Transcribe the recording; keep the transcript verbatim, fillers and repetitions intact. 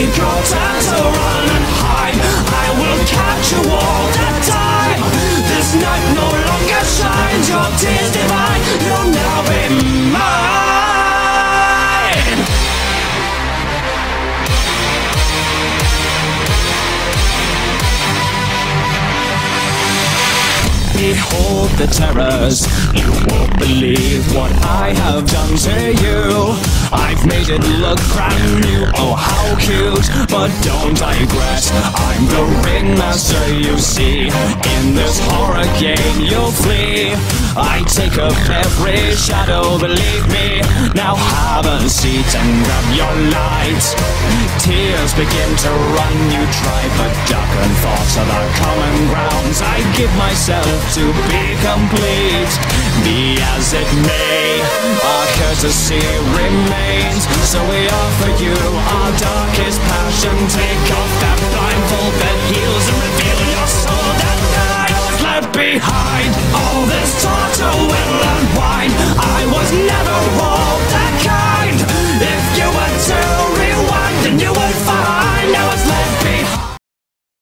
your time to run and hide. I will catch you all the time. This night no longer shines. Your tears divine, you'll now be mine. Behold the terrors, you won't believe what I have done to you. I've made it look brand new, oh how cute. But don't digress, I'm the ringmaster you see. In this horror game you'll flee. I take up every shadow, believe me. Now have a seat and grab your light. Tears begin to run, you try, but darkened thoughts are the common grounds. I give myself to be complete. Be as it may, our courtesy remains. So we offer you our dark